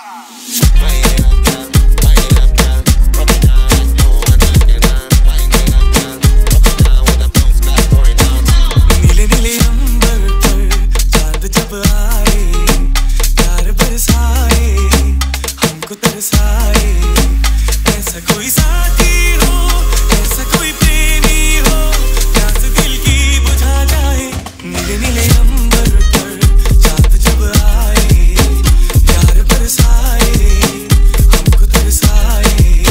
ऐसा कोई साथी हो, ऐसा कोई प्रेमी हो, प्यास दिल की बुझा जाए। नीले नीले अंबर पर चांद जब आए, प्यार बरसाए, हमको तरसाए।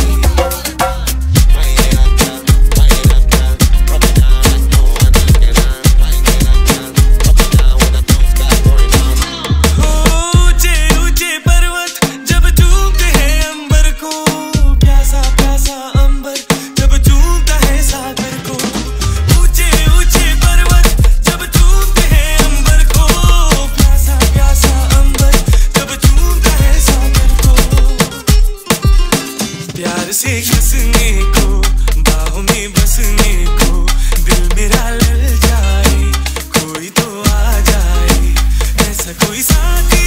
ऊंचे ऊंचे पर्वत जब चूमते हैं अंबर को, प्यासा प्यासा अंबर जब चूमता है सागर को। ऊंचे ऊंचे पर्वत जब चूमते हैं अंबर को, प्यासा प्यासा अंबर जब चूमता है सागर को। प्यार से कसने को, बाहों में बसने को, दिल मेरा लल जाए, कोई तो आ जाए। ऐसा कोई साथी